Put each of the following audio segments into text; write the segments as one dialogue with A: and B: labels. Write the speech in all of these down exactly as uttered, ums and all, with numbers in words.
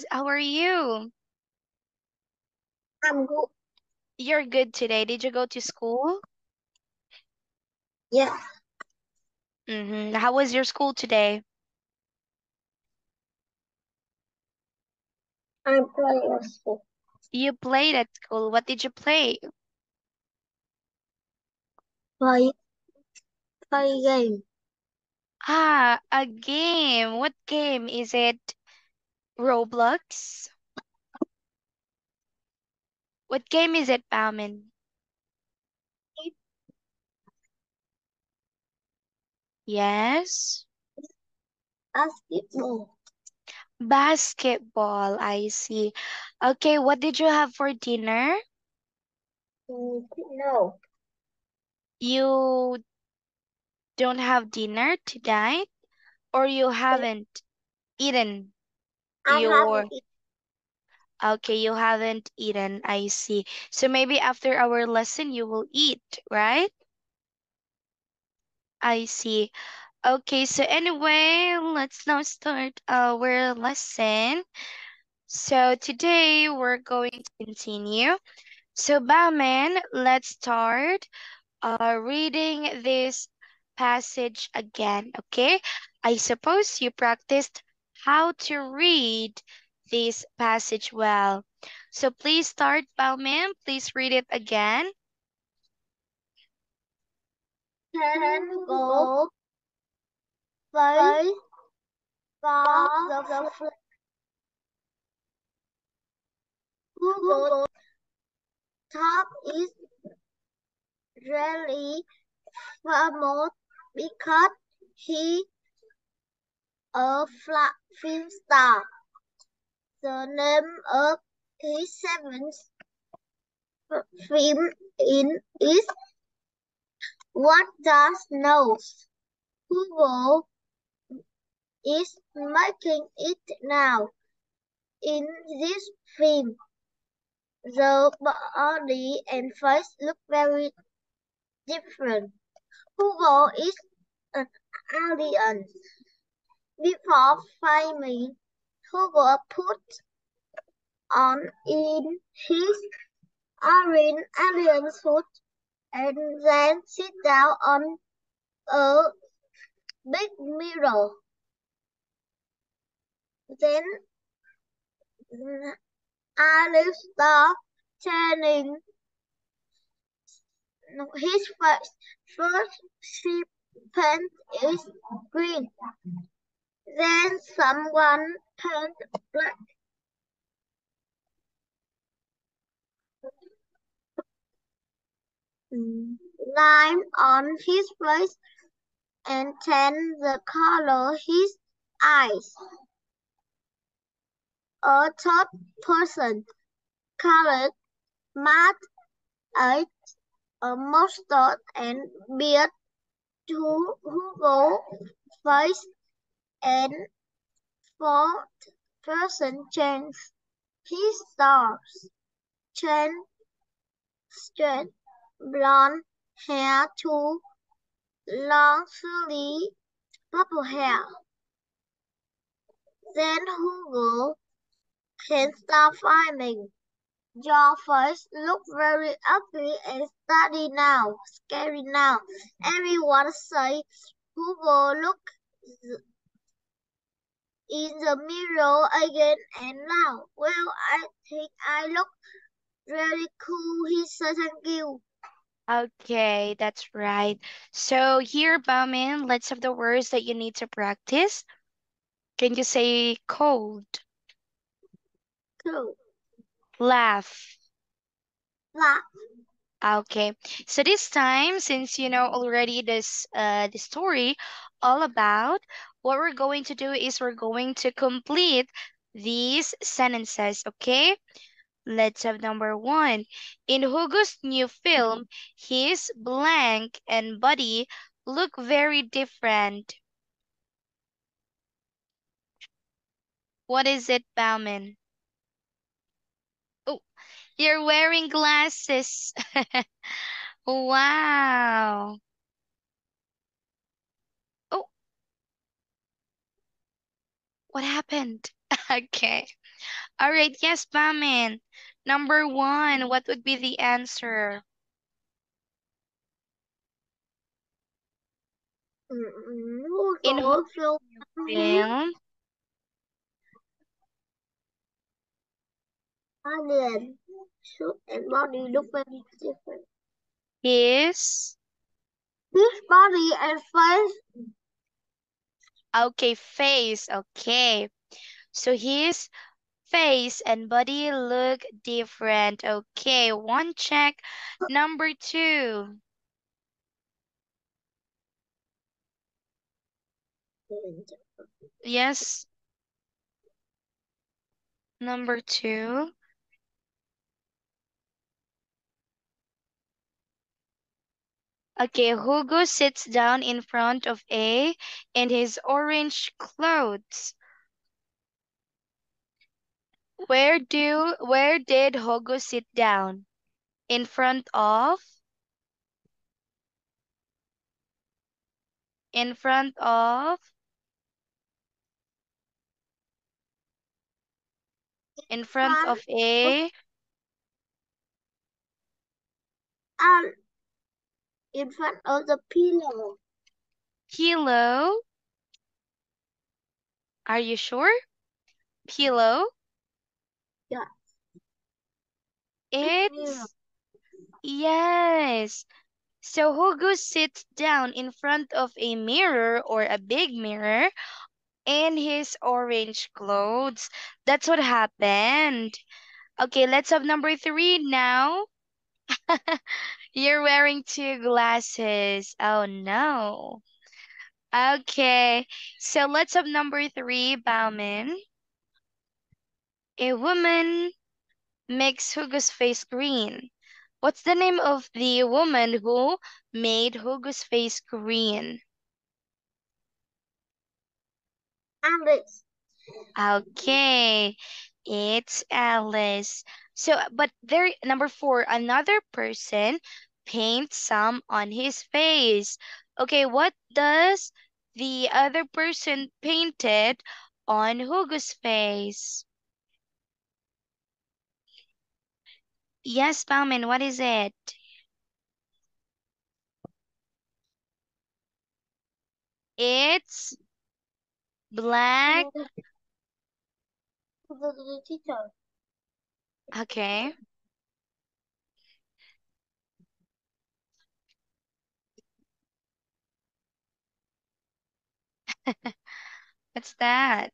A: How are you?
B: I'm good.
A: You're good today. Did you go to school?
B: Yeah,
A: Mm-hmm. How was your school today?
B: I'm playing a school.
A: You played at school. What did you play?
B: Play, play game.
A: Ah, a game. What game? Is it Roblox? What game is it, Bauman? Yes.
B: Basketball.
A: Basketball, I see. Okay, what did you have for dinner?
B: Mm, no,
A: You don't have dinner tonight? Or you haven't eaten
B: I
A: your
B: haven't eaten.
A: Okay, you haven't eaten. I see. So maybe after our lesson you will eat, right? I see. Okay, so anyway, let's now start our lesson. So today we're going to continue. So Bauman, let's start uh reading this passage again, okay? I suppose you practiced how to read this passage well. So please start, Bauman. Please read it again.
B: Ten go face for the flag. Who go top is really famous because he a flag film star. The name of his seventh film in is What Does Knows. Google is making it now. In this film, the body and face look very different. Hugo is an alien. Before filming, Hugo put on in his alien alien suit and then sit down on a big mirror. Then Alice started turning his face. First, she paint is green. Then someone paint black line on his face and then the color his eyes. A third person colored matte eyes, a mustache and beard to Hugo face and fourth person changed his stars. Changed straight blonde hair to long curly purple hair. Then Hugo can start filming. Your face look very ugly and study now, scary now. Everyone say Hugo look in the mirror again and now. Well, I think I look really cool. He said thank you.
A: Okay, that's right. So here, Bauman, let's have the words that you need to practice. Can you say cold,
B: Cool.
A: laugh?
B: Laugh.
A: Okay. So this time, since you know already this uh the story all about, what we're going to do is we're going to complete these sentences, okay? Let's have number one. In Hugo's new film, his blank and body look very different. What is it, Bauman? Oh, you're wearing glasses. Wow. Oh, what happened? Okay. All right, yes, Bamin. Number one, what would be the answer? In who
B: Hugo so funny.
A: film
B: Alien. Suit and body look very different.
A: is
B: His body and face.
A: okay, face. Okay. So his face and body look different. Okay, one check. Number two. Yes, number two. Okay, Hugo sits down in front of A in his orange clothes. Where do where did Hugo sit down? In front of in front of in front
B: Front
A: of
B: of
A: a
B: and in front of the pillow.
A: pillow. Are you sure? Pillow.
B: Yeah. Big mirror.
A: It's yes. So Hugo sits down in front of a mirror or a big mirror in his orange clothes. That's what happened. Okay, let's have number three now. You're wearing two glasses. Oh no. Okay, so let's have number three, Bauman. A woman makes Hugo's face green. What's the name of the woman who made Hugo's face green?
B: Alice.
A: Okay, it's Alice. So, but there, number four, another person paints some on his face. Okay, what does the other person painted on Hugo's face? Yes, Bauman, what is it? It's black.
B: The, the, the teacher.
A: Okay. What's that?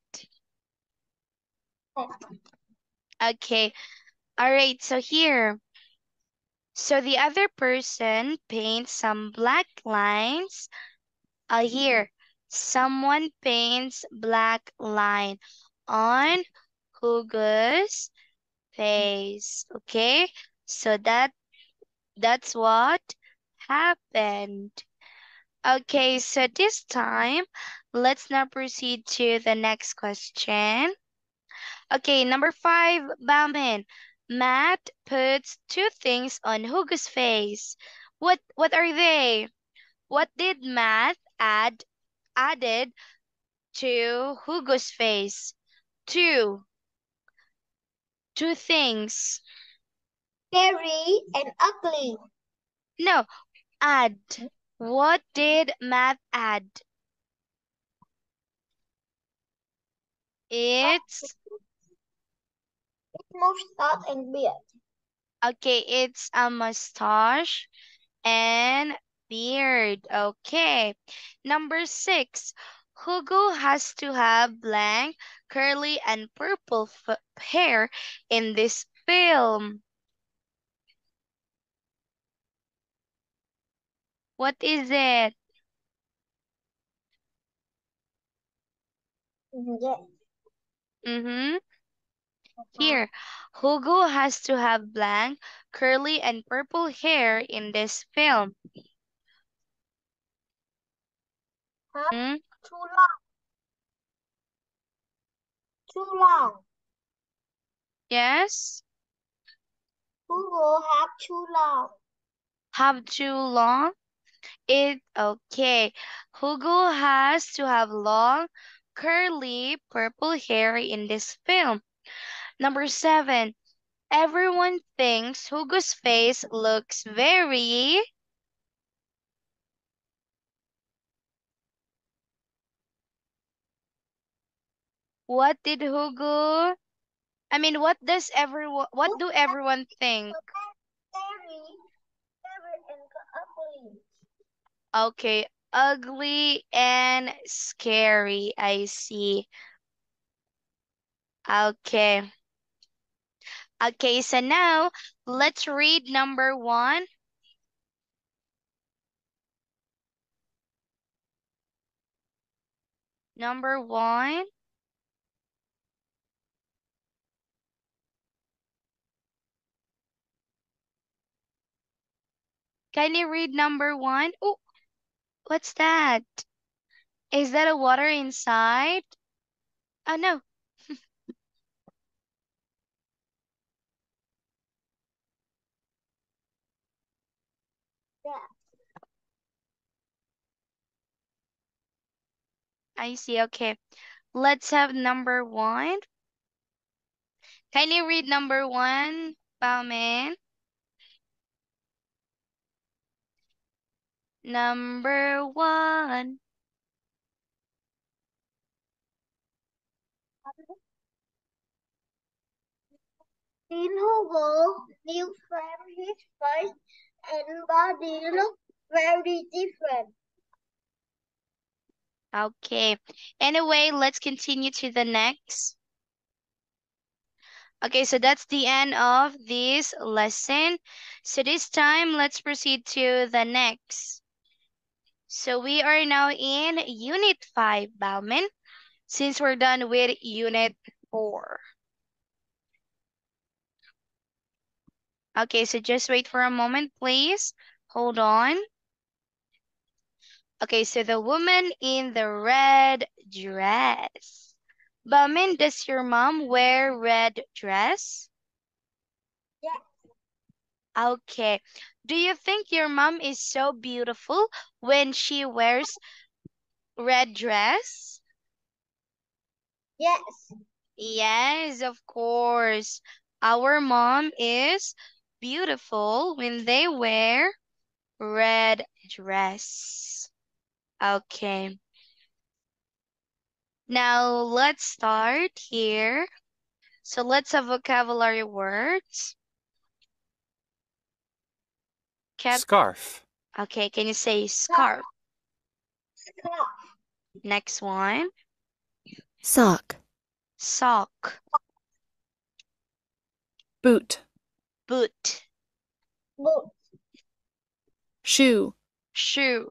A: Okay. All right. So here, so the other person paints some black lines. Uh, here, someone paints black line on Hugo's face. Okay. So that that's what happened. Okay. So this time, let's now proceed to the next question. Okay, number five, Bauman. Matt puts two things on Hugo's face. What what are they? What did Matt add added to Hugo's face? Two. Two things.
B: Scary and ugly.
A: No, add. What did Matt add? It's
B: It's mustache and beard.
A: okay, it's a mustache and beard. Okay. Number six, Hugo has to have blank, curly, and purple f- hair in this film. What is it?
B: Yes.
A: Mm-hmm.
B: Uh-huh.
A: Here, Hugo has to have blank, curly, and purple hair in this film.
B: Have
A: Mm?
B: too long. Too long.
A: Yes?
B: Who will have too long?
A: Have too long? It okay. Hugo has to have long, curly, purple hair in this film. Number seven, everyone thinks Hugo's face looks very. What did Hugo? I mean, what does everyone? What do everyone think?
B: Scary, scary and ugly.
A: Okay, ugly and scary. I see. Okay. Okay, so now let's read number one. Number one. Can you read number one? Oh, what's that? Is that a water inside? Oh, no.
B: Yeah.
A: I see. Okay. Let's have number one. Can you read number one, Bauman? Number one.
B: In Hugo, new frame, his face and body look very different.
A: Okay. Anyway, let's continue to the next. Okay, so that's the end of this lesson. So this time, let's proceed to the next. So we are now in Unit five, Bauman, since we're done with Unit four. Okay, so just wait for a moment, please. Hold on. Okay, so the woman in the red dress. Bauman, does your mom wear red dress?
B: Yeah.
A: Okay. Do you think your mom is so beautiful when she wears red dress?
B: Yes.
A: Yes, of course. Our mom is beautiful when they wear red dress. Okay. Now let's start here. So let's have vocabulary words. Cap
C: Scarf.
A: okay, can you say scarf?
B: Scarf.
A: Next one.
D: Sock.
A: Sock.
D: Boot.
A: Boot.
B: Boot.
D: Shoe.
A: Shoe.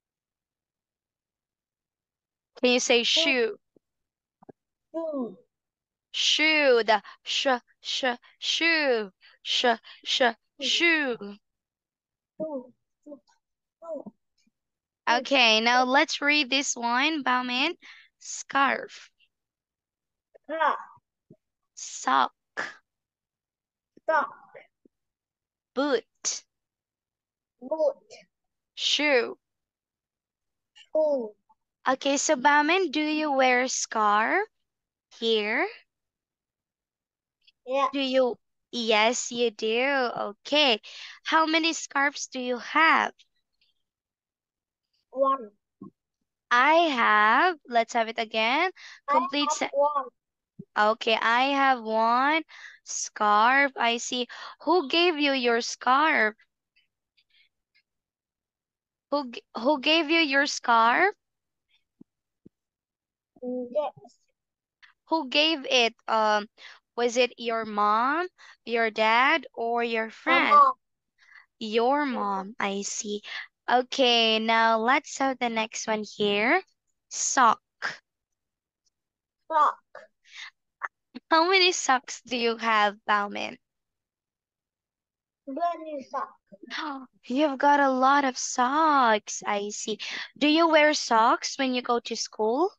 A: Can you say shoe?
B: Shoe.
A: Shoe. The sh sh shoe. Sh sh shoe.
B: Shoe. Shoe.
A: Okay, now let's read this one, Bauman. Scarf.
B: Scarf.
A: Sock.
B: Sock.
A: Boot.
B: Boot.
A: Shoe.
B: Shoe.
A: Okay, so Bauman, do you wear scarf here?
B: Yeah.
A: Do you? Yes, you do. Okay. How many scarves do you have?
B: One.
A: I have, let's have it again.
B: I
A: Complete
B: have
A: se-
B: one.
A: Okay, I have one scarf. I see. Who gave you your scarf? Who g- who gave you your scarf?
B: Yes.
A: Who gave it? Um, was it your mom, your dad, or your
B: My
A: friend?
B: mom.
A: Your mom, I see. Okay, now let's have the next one here. Sock.
B: Sock.
A: How many socks do you have, Bauman?
B: Bunny sock.
A: You've got a lot of socks, I see. Do you wear socks when you go to school?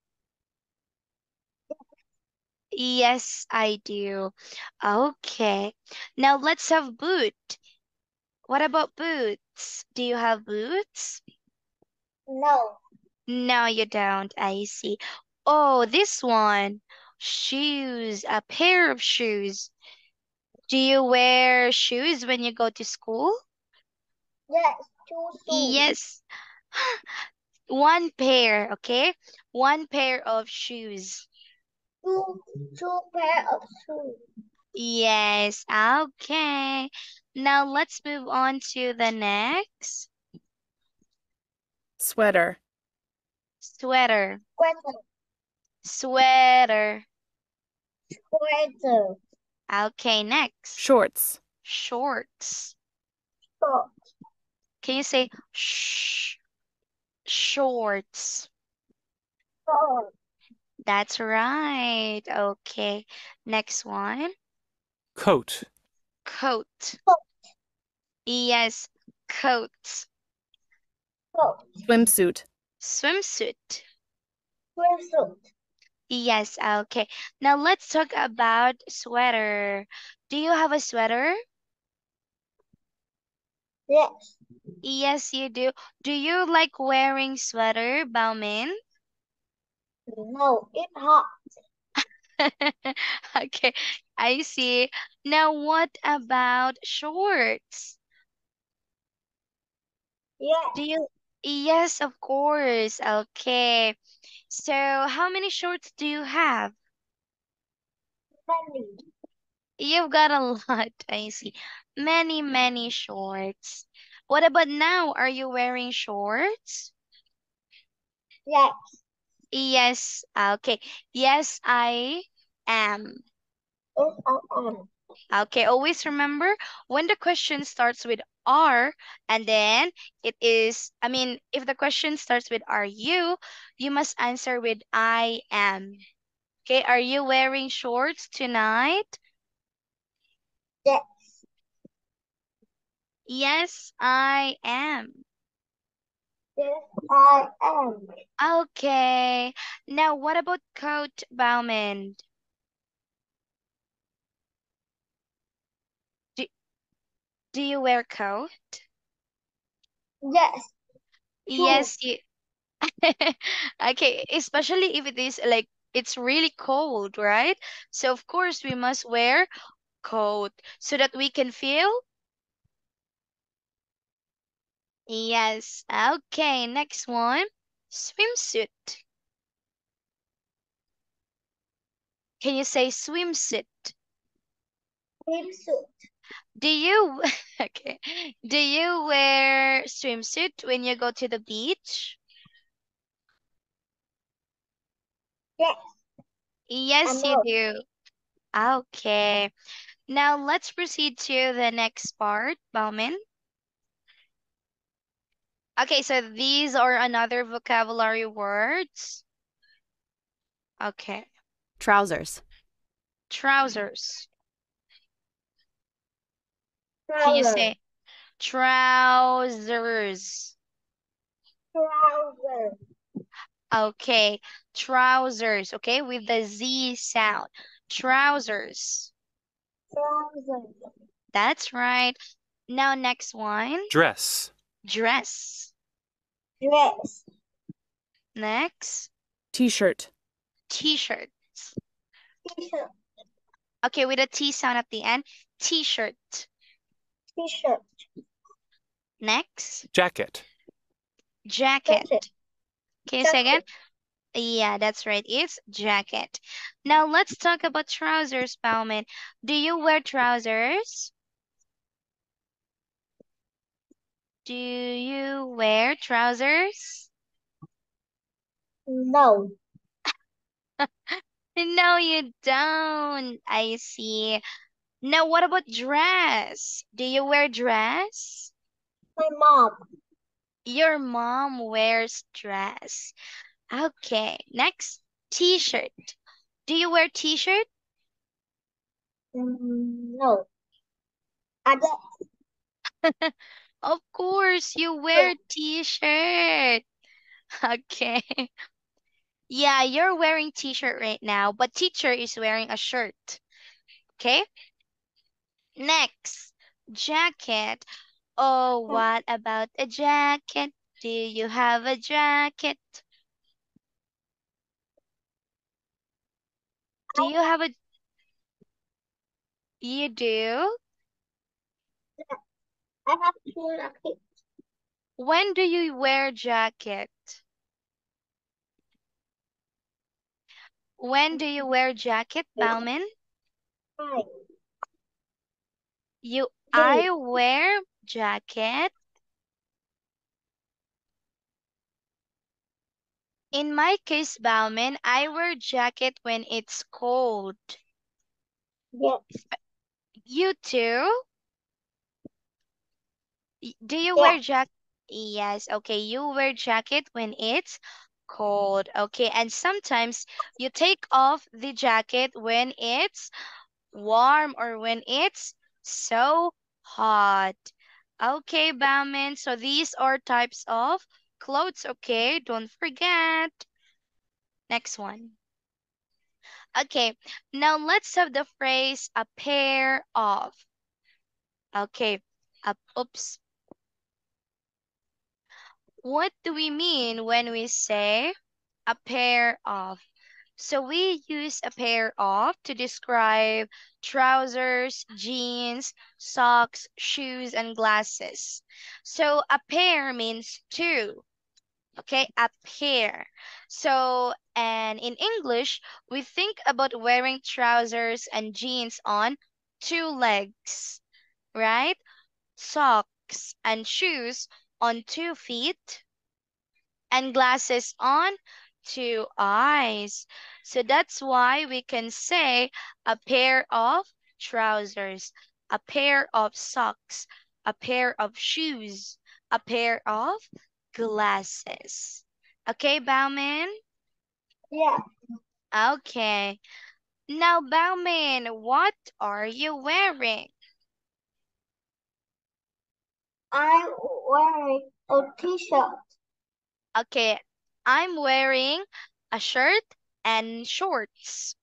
A: Yes, I do. Okay. Now let's have boot. What about boots? Do you have boots?
B: No.
A: No, you don't. I see. Oh, this one. Shoes, a pair of shoes. Do you wear shoes when you go to school?
B: Yes, two shoes.
A: Yes. One pair, okay? One pair of shoes.
B: Two, two pair of shoes.
A: Yes, okay. Now let's move on to the next.
D: Sweater.
A: Sweater.
B: Sweater,
A: Sweater.
B: sweater,
A: Okay, next.
D: Shorts.
A: Shorts.
B: short,
A: Can you say sh shorts?
B: short,
A: That's right. Okay. Next one.
C: Coat.
A: Coat.
B: Coat.
A: Yes, coat.
B: coat,
D: Swimsuit.
A: Swimsuit.
B: swimsuit.
A: Yes, okay. Now let's talk about sweater. Do you have a sweater?
B: Yes,
A: Yes, you do. Do you like wearing sweater, Baumin?
B: no, it's hot.
A: Okay, I see. Now what about shorts?
B: Yes,
A: Do you? Yes, of course. Okay. So how many shorts do you have?
B: many.
A: You've got a lot, I see. Many, many shorts. What about now? Are you wearing shorts?
B: Yes,
A: Yes. Okay. Yes, I am.
B: yes, I am.
A: Okay, always remember when the question starts with are and then it is, I mean, if the question starts with are you, you must answer with I am. Okay, are you wearing shorts tonight?
B: Yes,
A: Yes, I am.
B: yes, I am.
A: Okay. Now, what about coat, Bauman? Do, do you wear coat?
B: Yes, two.
A: Yes, you. Okay, especially if it is like it's really cold, right? So of course we must wear coat so that we can feel. Yes. Okay, next one. Swimsuit. Can you say swimsuit?
B: Swimsuit.
A: Do you okay. Do you wear swimsuit when you go to the beach?
B: Yes, I
A: Yes, you
B: know.
A: do. Okay. Now let's proceed to the next part, Bauman. Okay, so these are another vocabulary words. Okay.
D: Trousers.
A: Trousers. Can you
B: Trouser,
A: say trousers?
B: trouser,
A: Okay. Trousers. Okay, with the Z sound. Trousers.
B: trouser,
A: That's right. Now next one.
C: Dress.
A: Dress.
B: dress,
A: Next.
D: T-shirt.
A: T-shirts.
B: t-shirt,
A: Okay, with a T sound at the end. T-shirt.
B: t-shirt,
A: Next.
C: Jacket.
A: Jacket.
B: jacket,
A: Can you say again?
B: jacket.
A: Yeah, that's right. It's jacket. Now let's talk about trousers, Bauman. Do you wear trousers? Do you wear trousers?
B: No,
A: No, you don't. I see. Now, what about dress? Do you wear dress?
B: my mom.
A: Your mom wears dress. Okay, next, t-shirt. Do you wear t-shirt?
B: Mm, no, I don't.
A: Of course, you wear t-shirt. Okay. Yeah, you're wearing t-shirt right now, but teacher is wearing a shirt. Okay? Next, jacket. Oh, what about a jacket? Do you have a jacket? Do you have a, you do?
B: I have two jackets.
A: When do you wear jacket? When do you wear jacket, Bauman?
B: Hi.
A: You,
B: Day.
A: I wear jacket. In my case, Bauman, I wear jacket when it's cold.
B: Yes.
A: You too? Y- Do you
B: Yes.
A: wear jacket? Yes, okay. You wear jacket when it's cold. Okay, and sometimes you take off the jacket when it's warm or when it's so hot. Okay, Bauman. So these are types of clothes. Okay, don't forget. Next one. Okay, now let's have the phrase a pair of. Okay, uh, oops. What do we mean when we say a pair of? So we use a pair of to describe trousers, jeans, socks, shoes, and glasses. So a pair means two. Okay, a pair. So, and in English, we think about wearing trousers and jeans on two legs, right? Socks and shoes on two feet, and glasses on two eyes. So that's why we can say a pair of trousers, a pair of socks, a pair of shoes, a pair of glasses. Okay, Bauman?
B: Yeah.
A: Okay. Now, Bauman, what are you wearing?
B: I'm wearing a t-shirt.
A: Okay, I'm wearing a shirt and shorts.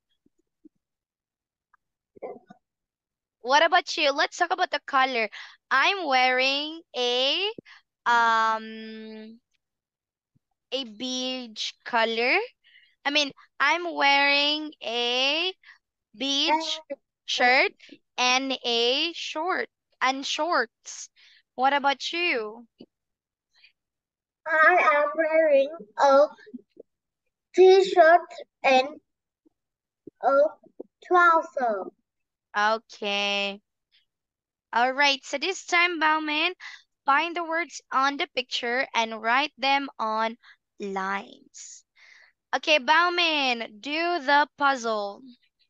A: What about you? Let's talk about the color. I'm wearing a um a beige color. I mean, I'm wearing a beige
B: And
A: shirt and a short and shorts. What about you?
B: I am wearing a t-shirt and a trouser.
A: Okay. All right. So this time, Bauman, find the words on the picture and write them on lines. Okay, Bauman, do the puzzle.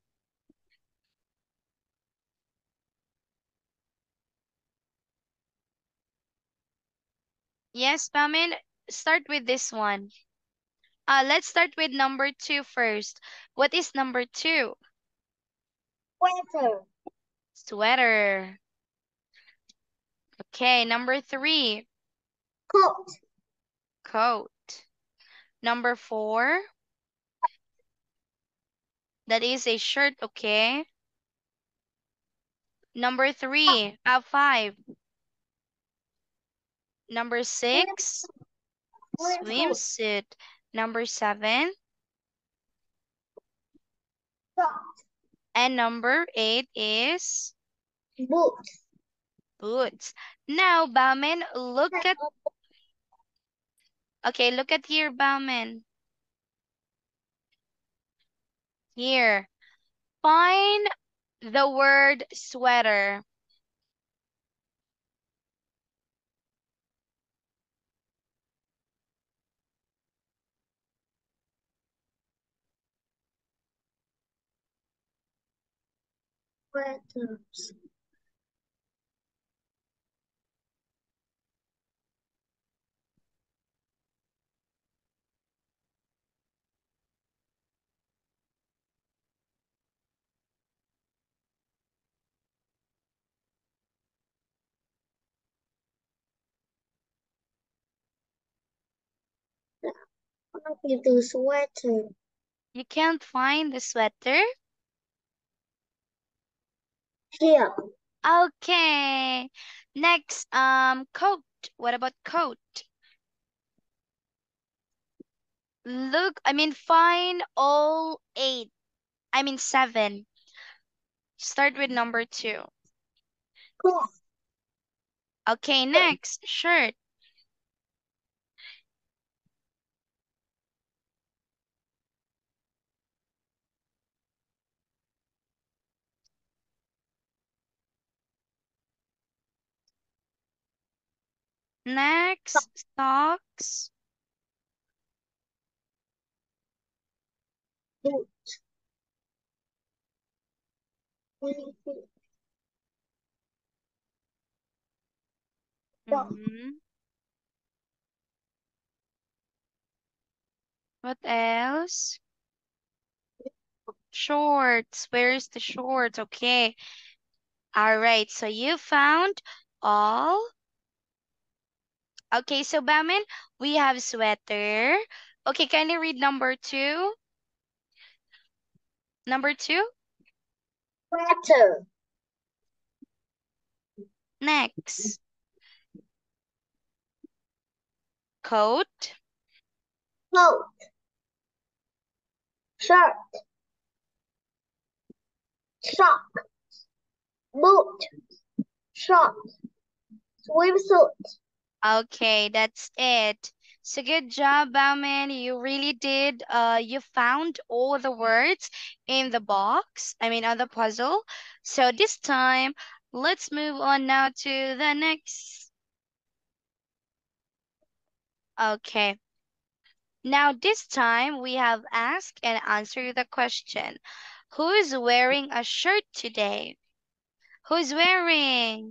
A: Yes, Bauman, start with this one. Uh, let's start with number two first. What is number two?
B: Sweater.
A: Sweater. Okay, number three,
B: Coat.
A: coat. Number four, that is a shirt, okay? Number three, uh, five. Number six,
B: Swimsuit.
A: swimsuit. Number seven,
B: Socks.
A: and number eight is
B: Boots.
A: boots. Now, Bauman, look
B: And
A: at, okay, look at here, Bauman. Here, find the word sweater.
B: sweaters. Copy the sweater.
A: You can't find the sweater?
B: Here.
A: Okay. Next, um, coat. What about coat? Look, I mean, find all eight. I mean seven. Start with number two.
B: Cool.
A: Okay, next, shirt. Next, socks.
B: Boot.
A: Mm-hmm. What else? Shorts. Where's the shorts? Okay. All right. So you found all. Okay. So Bamin, we have sweater. Okay. Can you read number two? Number two.
B: Sweater.
A: Next. Coat.
B: Coat. Shirt. Sock. Boot. Short. Swimsuit.
A: Okay, that's it. So good job, Bauman. You really did. Uh, you found all the words in the box. I mean, on the puzzle. So this time, let's move on now to the next. Okay. Now this time we have asked and answered the question. Who's wearing a shirt today? Who's wearing?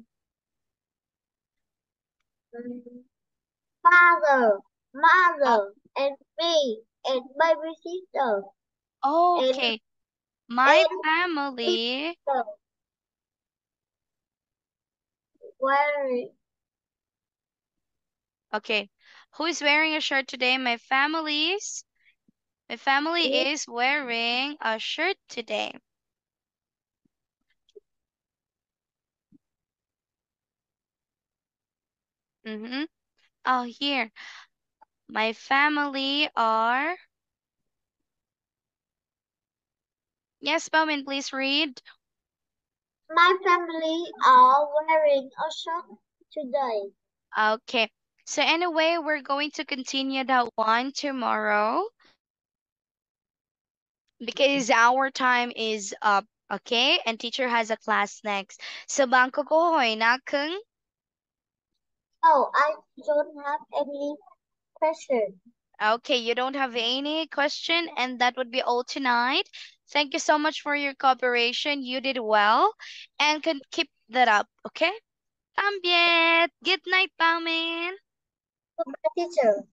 B: Father.
A: Uh,
B: Mother. And me. And baby sister. And,
A: okay. My
B: and
A: family.
B: sister. Wearing.
A: Okay. Who is wearing a shirt today? My family's. My family is wearing a shirt today. Mm-hmm. Oh, here. My family are. Yes, Bowman, please read.
B: My family are wearing a shirt today.
A: Okay. So anyway, we're going to continue that one tomorrow because our time is up. Okay, and teacher has a class next. So bangko ko hoy na kung.
B: Oh, I don't have any question.
A: Okay, you don't have any question, and that would be all tonight. Thank you so much for your cooperation. You did well, and can keep that up. Okay. Tambiet. Good night, Paumin.
B: Goodbye, teacher.